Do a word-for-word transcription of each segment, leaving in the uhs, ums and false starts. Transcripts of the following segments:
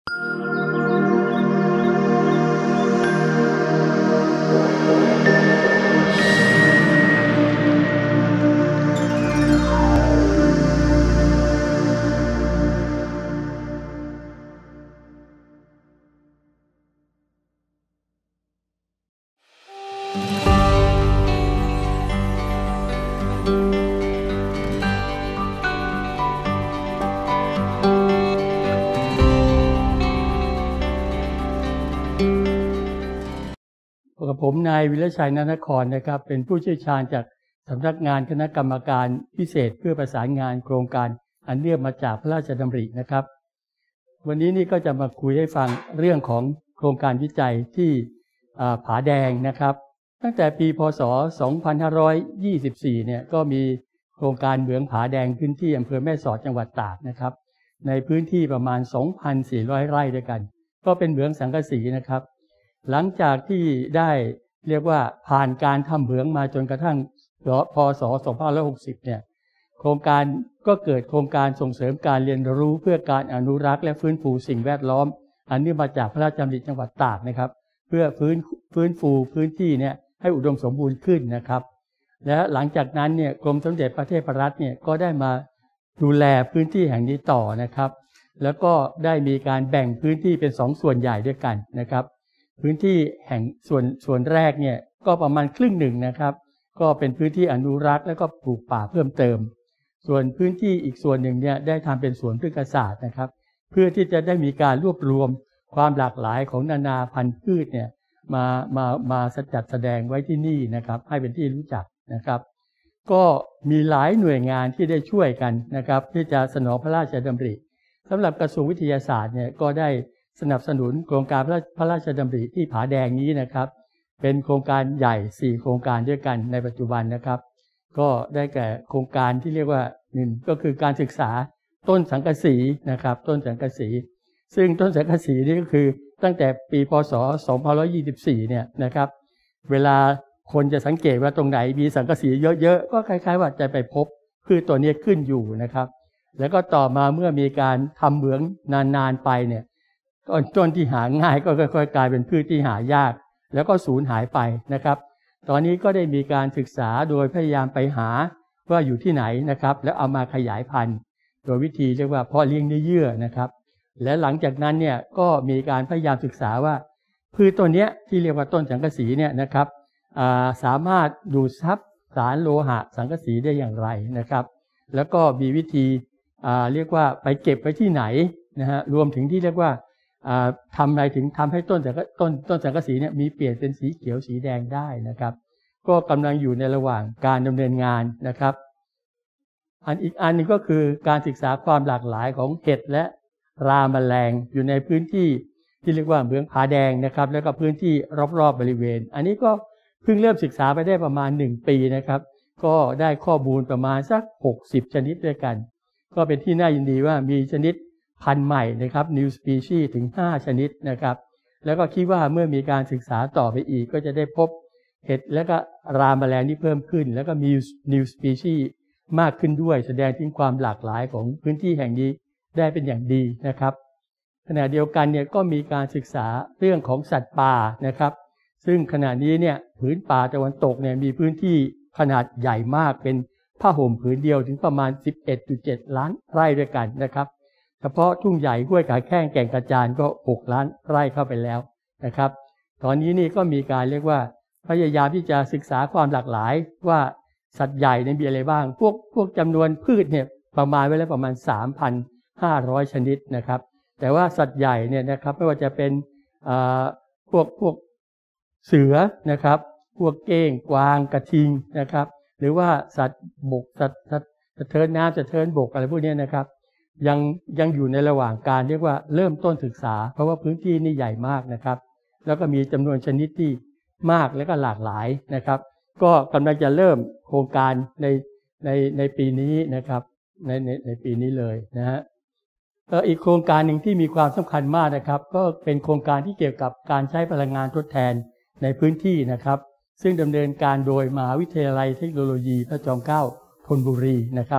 กับผมนายวิรชัย ณ นครนะครับเป็นผู้เชี่ยวชาญจากสำนักงานคณะกรรมการพิเศษเพื่อประสานงานโครงการอันเนื่องมาจากพระราชดำรินะครับวันนี้นี่ก็จะมาคุยให้ฟังเรื่องของโครงการวิจัยที่ผาแดงนะครับตั้งแต่ปีพ.ศ. สองพันห้าร้อยยี่สิบสี่เนี่ยก็มีโครงการเหมืองผาแดงพื้นที่อำเภอแม่สอดจังหวัดตากนะครับในพื้นที่ประมาณ สองพันสี่ร้อย ไร่ด้วยกันก็เป็นเหมืองสังกะสีนะครับหลังจากที่ได้เรียกว่าผ่านการทำเหมืองมาจนกระทั่งพ.ศ. สองพันห้าร้อยหกสิบเนี่ยโครงการก็เกิดโครงการส่งเสริมการเรียนรู้เพื่อการอนุรักษ์และฟื้นฟูสิ่งแวดล้อมอันเนื่องมาจากพระราชดำริจังหวัดตากนะครับเพื่อฟื้นฟื้นฟูพื้นที่เนี่ยให้อุดมสมบูรณ์ขึ้นนะครับและหลังจากนั้นเนี่ยกรมสมเด็จพระเทพรัตน์เนี่ยก็ได้มาดูแลพื้นที่แห่งนี้ต่อนะครับแล้วก็ได้มีการแบ่งพื้นที่เป็นสองส่วนใหญ่ด้วยกันนะครับพื้นที่แห่งส่วนส่วนแรกเนี่ยก็ประมาณครึ่งหนึ่งนะครับก็เป็นพื้นที่อนุรักษ์แล้วก็ปลูกป่าเพิ่มเติมส่วนพื้นที่อีกส่วนหนึ่งเนี่ยได้ทำเป็นสวนพฤกษศาสตร์นะครับเพื่อที่จะได้มีการรวบรวมความหลากหลายของนานาพันธุ์พืชเนี่ยมามามาจัดแสดงไว้ที่นี่นะครับให้เป็นที่รู้จักนะครับก็มีหลายหน่วยงานที่ได้ช่วยกันนะครับที่จะสนองพระราชดำริสำหรับกระทรวงวิทยาศาสตร์เนี่ยก็ได้สนับสนุนโครงการพระราชดำริที่ผาแดงนี้นะครับเป็นโครงการใหญ่สี่โครงการด้วยกันในปัจจุบันนะครับก็ได้แก่โครงการที่เรียกว่าหนึ่งก็คือการศึกษาต้นสังกะสีนะครับต้นสังกะสีซึ่งต้นสังกะสีนี่ก็คือตั้งแต่ปีพ.ศ. สองพันห้าร้อยยี่สิบสี่เนี่ยนะครับเวลาคนจะสังเกตว่าตรงไหนมีสังกะสีเยอะๆก็คล้ายๆว่าจะไปพบพืชตัวนี้ขึ้นอยู่นะครับแล้วก็ต่อมาเมื่อมีการทำเหมืองนานๆไปเนี่ยต้นที่หาง่ายก็ค่อยๆกลายเป็นพืชที่หายากแล้วก็สูญหายไปนะครับตอนนี้ก็ได้มีการศึกษาโดยพยายามไปหาว่าอยู่ที่ไหนนะครับแล้วเอามาขยายพันธุ์โดยวิธีเรียกว่าเพาะเลี้ยงเนื้อเยื่อนะครับและหลังจากนั้นเนี่ยก็มีการพยายามศึกษาว่าพืชต้นนี้ที่เรียกว่าต้นสังกะสีเนี่ยนะครับสามารถดูดซับสารโลหะสังกะสีได้อย่างไรนะครับแล้วก็มีวิธีเรียกว่าไปเก็บไว้ที่ไหนนะฮะรวมถึงที่เรียกว่าทำอะไรถึงทำให้ต้นสังกะต้นต้นสังกะสีเนี่ยมีเปลี่ยนเป็นสีเขียวสีแดงได้นะครับก็กำลังอยู่ในระหว่างการดำเนินงานนะครับอันอีกอันนึงก็คือการศึกษาความหลากหลายของเห็ดและราแมลงอยู่ในพื้นที่ที่เรียกว่าเหมืองผาแดงนะครับแล้วก็พื้นที่รอบๆบริเวณอันนี้ก็เพิ่งเริ่มศึกษาไปได้ประมาณหนึ่งปีนะครับก็ได้ข้อมูลประมาณสักหกสิบชนิดด้วยกันก็เป็นที่น่ายินดีว่ามีชนิดพันธุ์ใหม่นะครับ new species ถึงห้าชนิดนะครับแล้วก็คิดว่าเมื่อมีการศึกษาต่อไปอีกก็จะได้พบเห็ดและก็ราแมลงที่เพิ่มขึ้นแล้วก็มี new species มากขึ้นด้วยแสดงถึงความหลากหลายของพื้นที่แห่งนี้ได้เป็นอย่างดีนะครับขณะเดียวกันเนี่ยก็มีการศึกษาเรื่องของสัตว์ป่านะครับซึ่งขณะนี้เนี่ยผืนป่าตะวันตกเนี่ยมีพื้นที่ขนาดใหญ่มากเป็นผ้าห่มผืนเดียวถึงประมาณ สิบเอ็ดจุดเจ็ด ล้านไร่ด้วยกันนะครับเฉพาะทุ่งใหญ่ห้วยขาแข้งแก่งกระจานก็หกล้านไร่เข้าไปแล้วนะครับตอนนี้นี่ก็มีการเรียกว่าพยายามที่จะศึกษาความหลากหลายว่าสัตว์ใหญ่มีอะไรบ้างพวกพวกจำนวนพืชเนี่ยประมาณไว้แล้วประมาณ สามพันห้าร้อย ชนิดนะครับแต่ว่าสัตว์ใหญ่เนี่ยนะครับไม่ว่าจะเป็นพวกพวกเสือนะครับพวกเก้งกวางกระทิงนะครับหรือว่าสัตว์บกสัตว์สัตว์สะเทินน้ำสะเทินบกอะไรพวกนี้นะครับยังยังอยู่ในระหว่างการเรียกว่าเริ่มต้นศึกษาเพราะว่าพื้นที่นี่ใหญ่มากนะครับแล้วก็มีจำนวนชนิดที่มากและก็หลากหลายนะครับก็กำลังจะเริ่มโครงการในในในปีนี้นะครับในในในปีนี้เลยนะฮะอีกโครงการหนึ่งที่มีความสำคัญมากนะครับก็เป็นโครงการที่เกี่ยวกับการใช้พลังงานทดแทนในพื้นที่นะครับซึ่งดำเนินการโดยมหาวิทยาลัยเทคโนโลยีพระจอมเกล้าธนบุรีนะครับ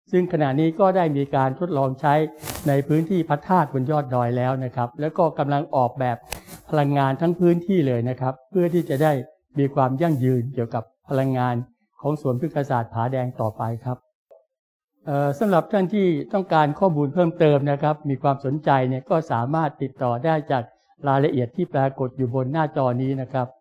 ซึ่งขณะนี้ก็ได้มีการทดลองใช้ในพื้นที่พระธาตุบนยอดดอยแล้วนะครับแล้วก็กำลังออกแบบพลังงานทั้งพื้นที่เลยนะครับเพื่อที่จะได้มีความยั่งยืนเกี่ยวกับพลังงานของสวนพฤกษศาสตร์ผาแดงต่อไปครับสำหรับท่านที่ต้องการข้อมูลเพิ่มเติมนะครับมีความสนใจเนี่ยก็สามารถติดต่อได้จากรายละเอียดที่ปรากฏอยู่บนหน้าจอนี้นะครับ